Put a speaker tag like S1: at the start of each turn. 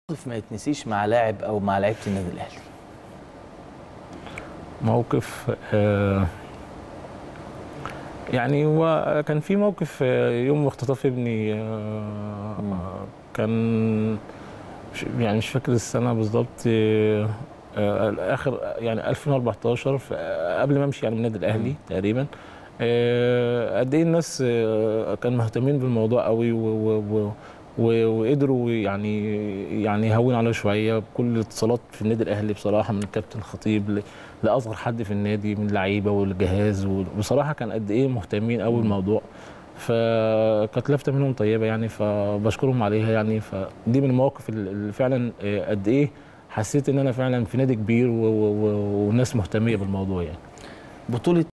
S1: موقف ما يتنسيش مع لاعب او مع لعيبه النادي الاهلي.
S2: موقف يعني هو كان في موقف يوم اختطاف ابني كان يعني مش فاكر السنة بالظبط آخر يعني 2014 قبل ما امشي يعني من النادي الاهلي تقريبا. قد ايه الناس كانوا مهتمين بالموضوع قوي وقدروا يعني يهونوا عليه شويه بكل الاتصالات في النادي الاهلي بصراحه من الكابتن خطيب لاصغر حد في النادي من اللعيبه والجهاز، وبصراحه كان قد ايه مهتمين قوي بالموضوع. فكانت لفته منهم طيبه يعني، فبشكرهم عليها يعني. فدي من المواقف اللي فعلا قد ايه حسيت ان انا فعلا في نادي كبير والناس مهتميه بالموضوع يعني.
S1: بطوله